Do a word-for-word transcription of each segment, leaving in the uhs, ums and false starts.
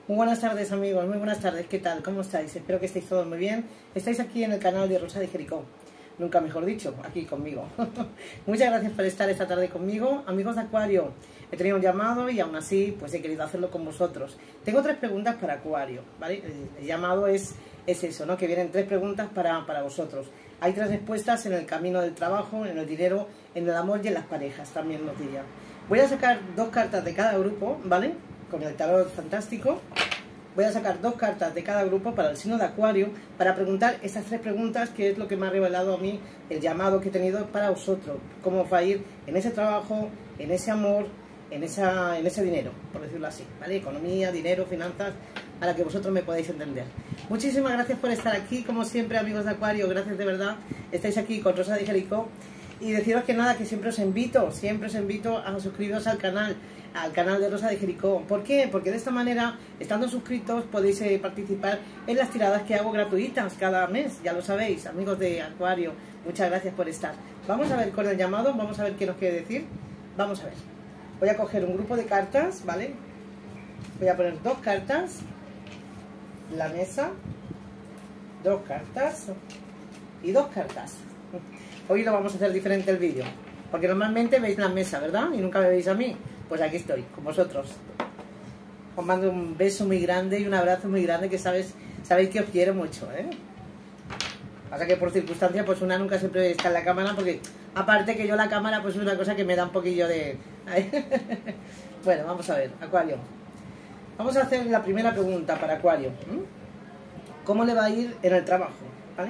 Muy buenas tardes, amigos, muy buenas tardes, ¿qué tal? ¿Cómo estáis? Espero que estéis todos muy bien. Estáis aquí en el canal de Rosa de Jericó, nunca mejor dicho, aquí conmigo. Muchas gracias por estar esta tarde conmigo. Amigos de Acuario, he tenido un llamado y aún así pues he querido hacerlo con vosotros. Tengo tres preguntas para Acuario, ¿vale? El, el llamado es, es eso, ¿no? Que vienen tres preguntas para, para vosotros. Hay tres respuestas en el camino del trabajo, en el dinero, en el amor y en las parejas, también nos diría. Voy a sacar dos cartas de cada grupo, ¿vale? Con el tarot fantástico. Voy a sacar dos cartas de cada grupo para el signo de Acuario, para preguntar estas tres preguntas, que es lo que me ha revelado a mí el llamado que he tenido para vosotros. Cómo va a ir en ese trabajo, en ese amor, en, esa, en ese dinero, por decirlo así, ¿vale? Economía, dinero, finanzas, para que vosotros me podáis entender. Muchísimas gracias por estar aquí, como siempre, amigos de Acuario, gracias de verdad. Estáis aquí con Rosa de Jericó. Y deciros que nada, que siempre os invito, siempre os invito a suscribiros al canal, al canal de Rosa de Jericó. ¿Por qué? Porque de esta manera, estando suscritos, podéis eh, participar en las tiradas que hago gratuitas cada mes, ya lo sabéis, amigos de Acuario. Muchas gracias por estar. Vamos a ver con el llamado, vamos a ver qué nos quiere decir. Vamos a ver. Voy a coger un grupo de cartas, ¿vale? Voy a poner dos cartas, la mesa, dos cartas y dos cartas. Hoy lo vamos a hacer diferente el vídeo, porque normalmente veis la mesa, ¿verdad? Y nunca me veis a mí. Pues aquí estoy, con vosotros. Os mando un beso muy grande y un abrazo muy grande, que sabes, sabéis que os quiero mucho, ¿eh? Pasa que por circunstancias, pues una nunca siempre está en la cámara, porque aparte que yo la cámara, pues es una cosa que me da un poquillo de... Bueno, vamos a ver, Acuario. Vamos a hacer la primera pregunta para Acuario. ¿Cómo le va a ir en el trabajo? ¿Vale?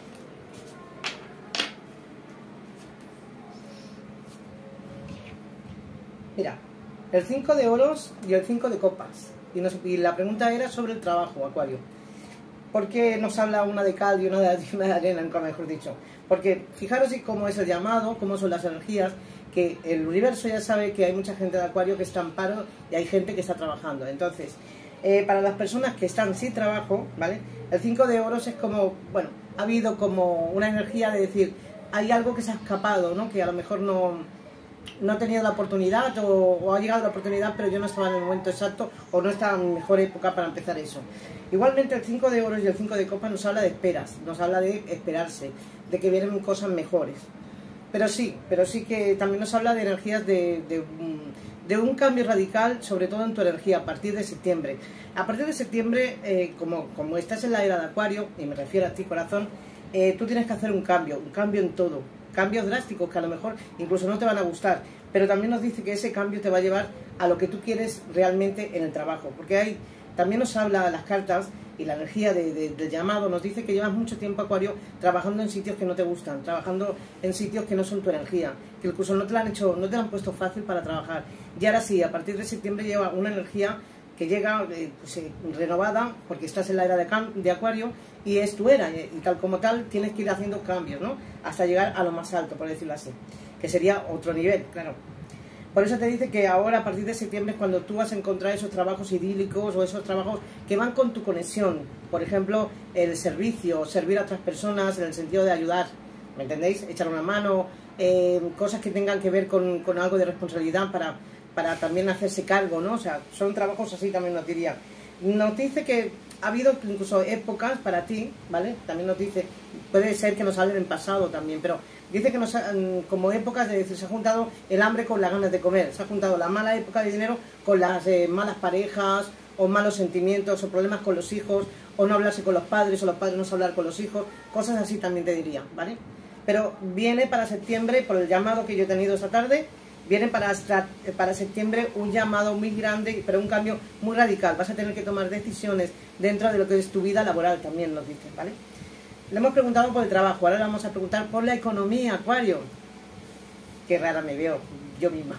Mira, el cinco de oros y el cinco de copas. Y, nos, y la pregunta era sobre el trabajo, Acuario. ¿Por qué nos habla una de cal y una de, una de arena, nunca mejor dicho? Porque fijaros cómo es el llamado, cómo son las energías, que el universo ya sabe que hay mucha gente de Acuario que está en paro y hay gente que está trabajando. Entonces, eh, para las personas que están sin trabajo, ¿vale? El cinco de oros es como, bueno, ha habido como una energía de decir, hay algo que se ha escapado, ¿no? Que a lo mejor no... no he tenido la oportunidad o, o ha llegado la oportunidad, pero yo no estaba en el momento exacto o no estaba en mejor época para empezar eso. Igualmente el cinco de oros y el cinco de copas nos habla de esperas, nos habla de esperarse, de que vienen cosas mejores. Pero sí, pero sí que también nos habla de energías de, de, de un cambio radical, sobre todo en tu energía, a partir de septiembre. A partir de septiembre, eh, como, como estás en la era de Acuario, y me refiero a ti, corazón, eh, tú tienes que hacer un cambio, un cambio en todo. Cambios drásticos que a lo mejor incluso no te van a gustar, pero también nos dice que ese cambio te va a llevar a lo que tú quieres realmente en el trabajo, porque hay, también nos habla las cartas y la energía de, de, del llamado, nos dice que llevas mucho tiempo, Acuario, trabajando en sitios que no te gustan, trabajando en sitios que no son tu energía, que incluso no te la han hecho, no te la han puesto fácil para trabajar, y ahora sí, a partir de septiembre lleva una energía que llega eh, pues, eh, renovada, porque estás en la era de, de Acuario y es tu era, y tal como tal tienes que ir haciendo cambios, ¿no? Hasta llegar a lo más alto, por decirlo así, que sería otro nivel, claro. Por eso te dice que ahora, a partir de septiembre, es cuando tú vas a encontrar esos trabajos idílicos o esos trabajos que van con tu conexión. Por ejemplo, el servicio, servir a otras personas en el sentido de ayudar, ¿me entendéis? Echar una mano, eh, cosas que tengan que ver con, con algo de responsabilidad para... para también hacerse cargo, ¿no? O sea, son trabajos así, también nos diría. Nos dice que ha habido incluso épocas para ti, ¿vale? También nos dice, puede ser que nos hablen en pasado también, pero dice que nos han, como épocas de decir, se ha juntado el hambre con las ganas de comer, se ha juntado la mala época de dinero con las eh, malas parejas, o malos sentimientos, o problemas con los hijos, o no hablarse con los padres, o los padres no hablar con los hijos, cosas así también te diría, ¿vale? Pero viene para septiembre, por el llamado que yo he tenido esta tarde, viene para, para septiembre un llamado muy grande, pero un cambio muy radical. Vas a tener que tomar decisiones dentro de lo que es tu vida laboral, también nos dice, ¿vale? Le hemos preguntado por el trabajo, ahora le vamos a preguntar por la economía, Acuario. Qué rara me veo yo misma.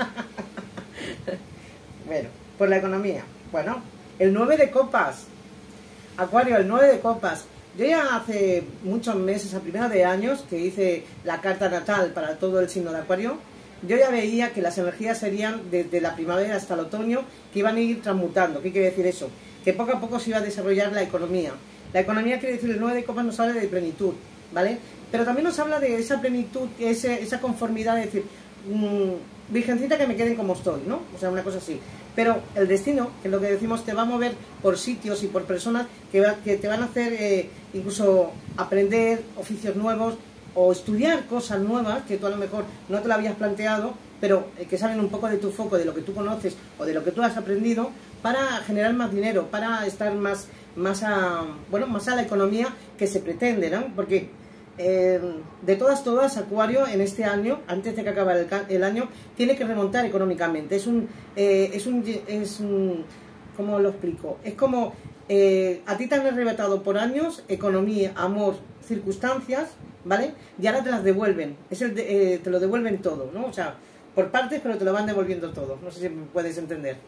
Bueno, por la economía. Bueno, el nueve de copas. Acuario, el nueve de copas. Yo ya hace muchos meses, a primero de años, que hice la carta natal para todo el signo de Acuario, yo ya veía que las energías serían desde la primavera hasta el otoño, que iban a ir transmutando. ¿Qué quiere decir eso? Que poco a poco se iba a desarrollar la economía. La economía quiere decir, el nueve de copas nos habla de plenitud, ¿vale? Pero también nos habla de esa plenitud, ese, esa conformidad, de decir, mmm, virgencita, que me queden como estoy, ¿no? O sea, una cosa así. Pero el destino, que es lo que decimos, te va a mover por sitios y por personas que, va, que te van a hacer eh, incluso aprender oficios nuevos o estudiar cosas nuevas que tú a lo mejor no te lo habías planteado, pero eh, que salen un poco de tu foco, de lo que tú conoces o de lo que tú has aprendido, para generar más dinero, para estar más, más, a, bueno, más a la economía que se pretende, ¿no? Porque eh, de todas, todas, Acuario en este año, antes de que acabe el, el año, tiene que remontar económicamente. Es un, eh, es un, es un, ¿cómo lo explico? Es como, eh, a ti te han arrebatado por años economía, amor, circunstancias, ¿vale? Y ahora te las devuelven, es el de, eh, te lo devuelven todo, ¿no? O sea, por partes, pero te lo van devolviendo todo. No sé si me puedes entender.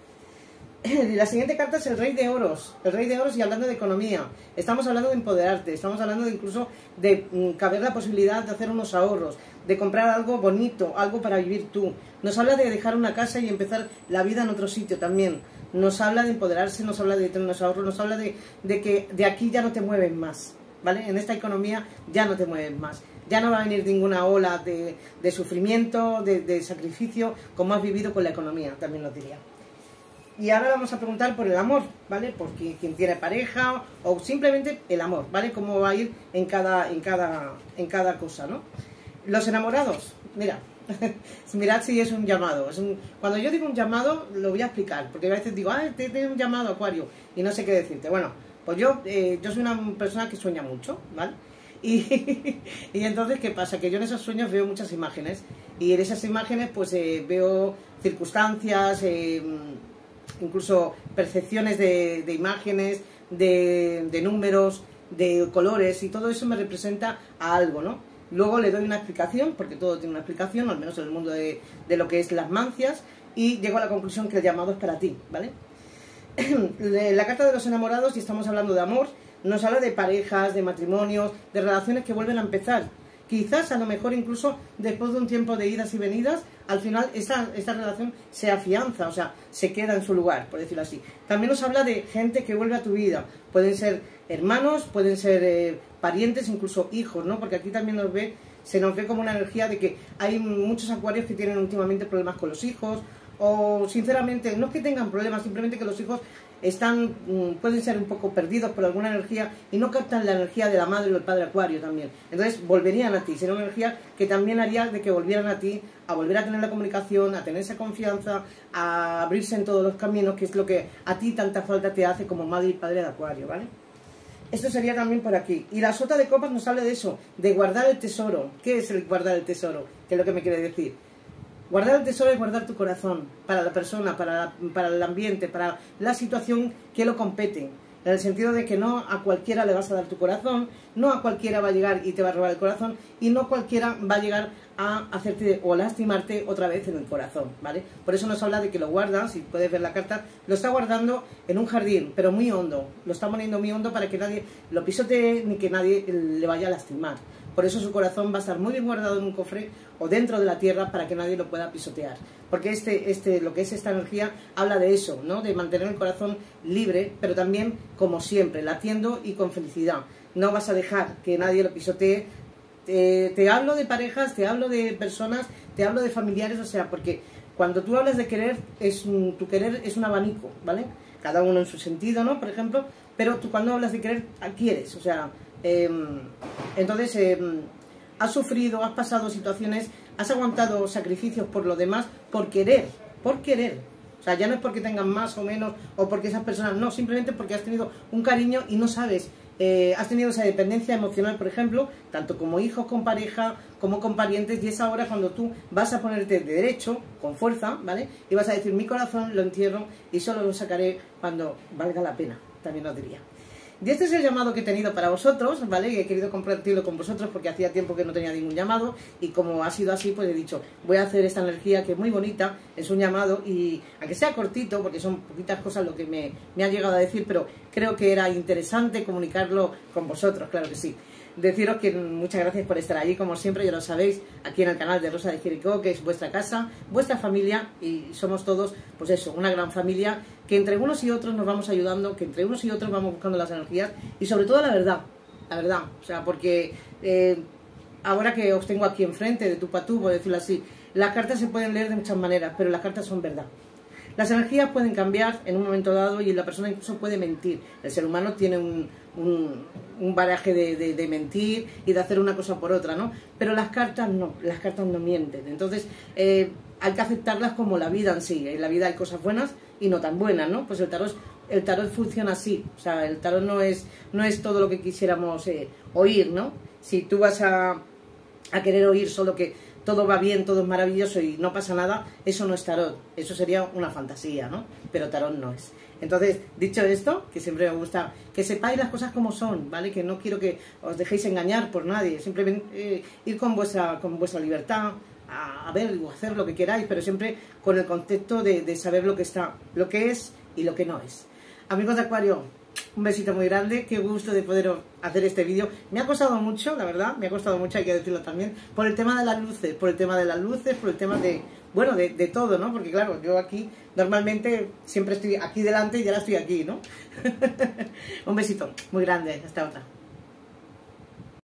La siguiente carta es el Rey de Oros. El Rey de Oros, y hablando de economía. Estamos hablando de empoderarte, estamos hablando de incluso de mm, caber la posibilidad de hacer unos ahorros, de comprar algo bonito, algo para vivir tú. Nos habla de dejar una casa y empezar la vida en otro sitio también. Nos habla de empoderarse, nos habla de tener unos ahorros, nos habla de, de que de aquí ya no te mueven más, ¿vale? En esta economía ya no te mueven más. Ya no va a venir ninguna ola de, de sufrimiento, de, de sacrificio, como has vivido con la economía, también lo diría. Y ahora vamos a preguntar por el amor, ¿vale? Por quien, quien tiene pareja o simplemente el amor, ¿vale? Cómo va a ir en cada, en cada, en cada cosa, ¿no? Los enamorados, mira, mirad si es un llamado. Es un, cuando yo digo un llamado, lo voy a explicar, porque a veces digo, ah, te tengo un llamado, Acuario, y no sé qué decirte. Bueno, pues yo, eh, yo soy una persona que sueña mucho, ¿vale? Y, y entonces, ¿qué pasa? Que yo en esos sueños veo muchas imágenes, y en esas imágenes pues eh, veo circunstancias, eh, incluso percepciones de, de imágenes, de, de números, de colores, y todo eso me representa a algo, ¿no? Luego le doy una explicación, porque todo tiene una explicación, al menos en el mundo de, de lo que es las mancias, y llego a la conclusión que el llamado es para ti, ¿vale? La carta de los enamorados, y estamos hablando de amor, nos habla de parejas, de matrimonios, de relaciones que vuelven a empezar. Quizás, a lo mejor, incluso después de un tiempo de idas y venidas, al final esta, esta relación se afianza, o sea, se queda en su lugar, por decirlo así. También nos habla de gente que vuelve a tu vida. Pueden ser hermanos, pueden ser eh, parientes, incluso hijos, ¿no? Porque aquí también nos ve, se nos ve como una energía de que hay muchos acuarios que tienen últimamente problemas con los hijos, o sinceramente, no es que tengan problemas, simplemente que los hijos están, pueden ser un poco perdidos por alguna energía y no captan la energía de la madre o del padre Acuario también. Entonces volverían a ti, sería una energía que también haría de que volvieran a ti, a volver a tener la comunicación, a tener esa confianza, a abrirse en todos los caminos, que es lo que a ti tanta falta te hace como madre y padre de Acuario, ¿vale? Esto sería también por aquí. Y la sota de copas nos habla de eso, de guardar el tesoro. ¿Qué es el guardar el tesoro? ¿Qué es lo que me quiere decir? Guardar el tesoro es guardar tu corazón para la persona, para, para el ambiente, para la situación que lo compete. En el sentido de que no a cualquiera le vas a dar tu corazón, no a cualquiera va a llegar y te va a robar el corazón, y no cualquiera va a llegar a hacerte o lastimarte otra vez en el corazón, ¿vale? Por eso nos habla de que lo guarda, si puedes ver la carta, lo está guardando en un jardín, pero muy hondo. Lo está poniendo muy hondo para que nadie lo pisotee ni que nadie le vaya a lastimar. Por eso su corazón va a estar muy bien guardado en un cofre o dentro de la tierra para que nadie lo pueda pisotear. Porque este, este, lo que es esta energía habla de eso, ¿no? De mantener el corazón libre, pero también, como siempre, latiendo y con felicidad. No vas a dejar que nadie lo pisotee. Te, te hablo de parejas, te hablo de personas, te hablo de familiares, o sea, porque cuando tú hablas de querer, es un, tu querer es un abanico, ¿vale? Cada uno en su sentido, ¿no? Por ejemplo, pero tú cuando hablas de querer, quieres, o sea... Eh, entonces eh, has sufrido, has pasado situaciones, has aguantado sacrificios por lo demás, por querer, por querer. O sea, ya no es porque tengan más o menos o porque esas personas, no, simplemente porque has tenido un cariño y no sabes, eh, has tenido esa dependencia emocional, por ejemplo, tanto como hijos, con pareja, como con parientes, y es ahora cuando tú vas a ponerte de derecho, con fuerza, ¿vale? Y vas a decir, mi corazón lo entierro y solo lo sacaré cuando valga la pena, también os diría. Y este es el llamado que he tenido para vosotros, ¿vale? Y he querido compartirlo con vosotros porque hacía tiempo que no tenía ningún llamado, y como ha sido así, pues he dicho, voy a hacer esta energía que es muy bonita, es un llamado, y aunque sea cortito, porque son poquitas cosas lo que me, me ha llegado a decir, pero creo que era interesante comunicarlo con vosotros, claro que sí. Deciros que muchas gracias por estar allí, como siempre, ya lo sabéis, aquí en el canal de Rosa de Jericó, que es vuestra casa, vuestra familia, y somos todos, pues eso, una gran familia, que entre unos y otros nos vamos ayudando, que entre unos y otros vamos buscando las energías, y sobre todo la verdad, la verdad, o sea, porque eh, ahora que os tengo aquí enfrente, de tú pa' tú, por decirlo así, las cartas se pueden leer de muchas maneras, pero las cartas son verdad. Las energías pueden cambiar en un momento dado y la persona incluso puede mentir. El ser humano tiene un, un, un baraje de, de, de mentir y de hacer una cosa por otra, ¿no? Pero las cartas no, las cartas no mienten. Entonces eh, hay que aceptarlas como la vida en sí. En la vida hay cosas buenas y no tan buenas, ¿no? Pues el tarot, el tarot funciona así. O sea, el tarot no es, no es todo lo que quisiéramos eh, oír, ¿no? Si tú vas a, a querer oír solo que todo va bien, todo es maravilloso y no pasa nada, eso no es tarot, eso sería una fantasía, ¿no? Pero tarot no es. Entonces, dicho esto, que siempre me gusta que sepáis las cosas como son, ¿vale? Que no quiero que os dejéis engañar por nadie, simplemente eh, ir con vuestra, con vuestra libertad a, a ver o hacer lo que queráis, pero siempre con el concepto de, de saber lo que está, lo que es y lo que no es. Amigos de Acuario, un besito muy grande, qué gusto de poder hacer este vídeo. Me ha costado mucho, la verdad, me ha costado mucho, hay que decirlo también, por el tema de las luces, por el tema de las luces, por el tema de, bueno, de, de todo, ¿no? Porque claro, yo aquí normalmente siempre estoy aquí delante y ahora estoy aquí, ¿no? Un besito muy grande, hasta otra.